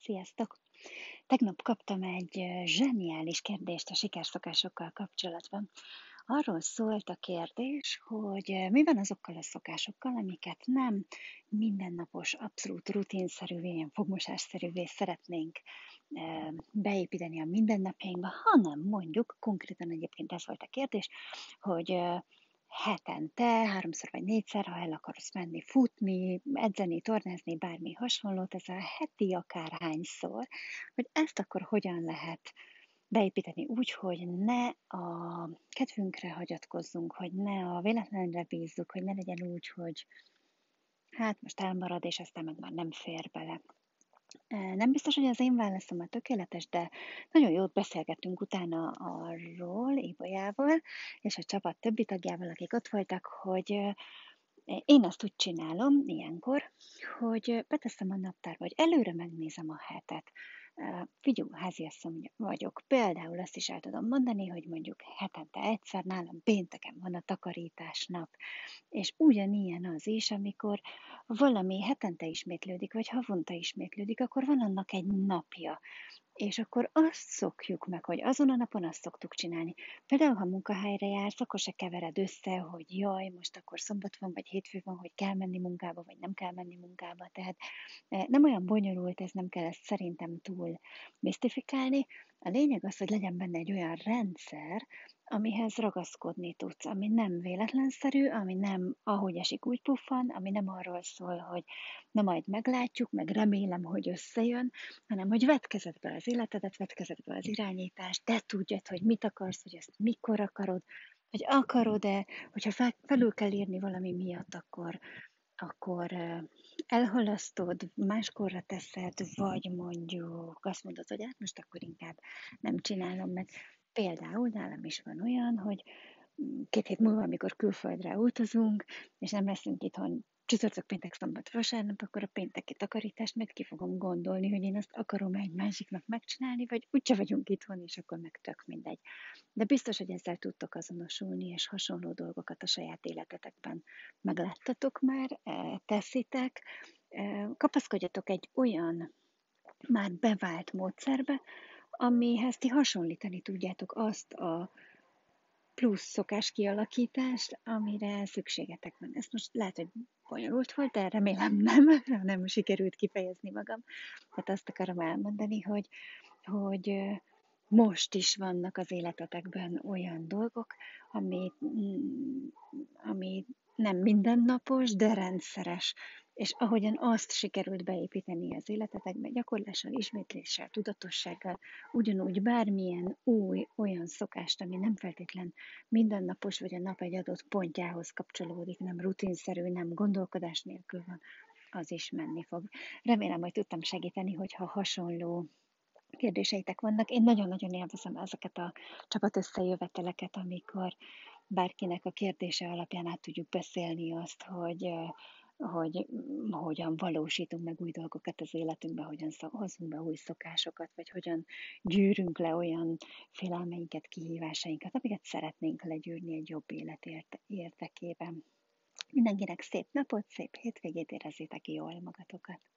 Sziasztok! Tegnap kaptam egy zseniális kérdést a sikerszokásokkal kapcsolatban. Arról szólt a kérdés, hogy mi van azokkal a szokásokkal, amiket nem mindennapos, abszolút rutinszerűvé, ilyen fogmosásszerűvé szeretnénk beépíteni a mindennapjainkba, hanem mondjuk, konkrétan egyébként ez volt a kérdés, hogy hetente, háromszor vagy négyszer, ha el akarsz menni futni, edzeni, tornázni, bármi hasonlót, ez a heti akárhányszor, hogy ezt akkor hogyan lehet beépíteni úgy, hogy ne a kedvünkre hagyatkozzunk, hogy ne a véletlenre bízzuk, hogy ne legyen úgy, hogy hát most elmarad, és aztán meg már nem fér bele. Nem biztos, hogy az én válaszom a tökéletes, de nagyon jót beszélgettünk utána arról Ébolyával, és a csapat többi tagjával, akik ott voltak, hogy én azt úgy csinálom ilyenkor, hogy beteszem a naptárba, hogy előre megnézem a hetet. Figyelj, háziasszony vagyok. Például azt is el tudom mondani, hogy mondjuk hetente egyszer nálam pénteken van a takarítás nap. És ugyanilyen az is, amikor valami hetente ismétlődik, vagy havonta ismétlődik, akkor van annak egy napja. És akkor azt szokjuk meg, hogy azon a napon azt szoktuk csinálni. Például, ha munkahelyre jársz, akkor se kevered össze, hogy jaj, most akkor szombat van, vagy hétfő van, hogy kell menni munkába, vagy nem kell menni munkába. Tehát nem olyan bonyolult, ez nem kell ezt szerintem túl misztifikálni. A lényeg az, hogy legyen benne egy olyan rendszer, amihez ragaszkodni tudsz, ami nem véletlenszerű, ami nem ahogy esik, úgy puffan, ami nem arról szól, hogy na majd meglátjuk, meg remélem, hogy összejön, hanem hogy vedd kezedbe az életedet, vedd kezedbe az irányítást, te tudjad, hogy mit akarsz, hogy ezt mikor akarod, hogy akarod-e, hogyha felül kell írni valami miatt, akkor elhalasztod, máskorra teszed, vagy mondjuk azt mondod, hogy hát most akkor inkább nem csinálom, mert például nálam is van olyan, hogy 2 hét múlva, amikor külföldre utazunk, és nem leszünk itthon csütörtök, péntek, szombat, vasárnap, akkor a pénteki takarítást meg ki fogom gondolni, hogy én azt akarom egy másiknak megcsinálni, vagy úgyse vagyunk itthon, és akkor meg tök mindegy. De biztos, hogy ezzel tudtok azonosulni, és hasonló dolgokat a saját életetekben megláttatok már, teszitek. Kapaszkodjatok egy olyan már bevált módszerbe, amihez ti hasonlítani tudjátok azt a plusz szokás kialakítást, amire szükségetek van. Ez most lehet, hogy bonyolult volt, de remélem nem sikerült kifejezni magam. Tehát azt akarom elmondani, hogy most is vannak az életetekben olyan dolgok, ami nem mindennapos, de rendszeres. És ahogyan azt sikerült beépíteni az életetekbe, gyakorlással, ismétléssel, tudatossággal, ugyanúgy bármilyen új olyan szokást, ami nem feltétlen mindennapos, vagy a nap egy adott pontjához kapcsolódik, nem rutinszerű, nem gondolkodás nélkül van, az is menni fog. Remélem, hogy tudtam segíteni, hogyha hasonló kérdéseitek vannak. Én nagyon-nagyon élvezem ezeket a csapatösszejöveteleket, amikor bárkinek a kérdése alapján át tudjuk beszélni azt, hogy hogyan valósítunk meg új dolgokat az életünkbe, hogyan hozunk be új szokásokat, vagy hogyan gyűrünk le olyan félelmeinket, kihívásainkat, amiket szeretnénk legyűrni egy jobb élet érdekében. Mindenkinek szép napot, szép hétvégét, érezzétek jól magatokat!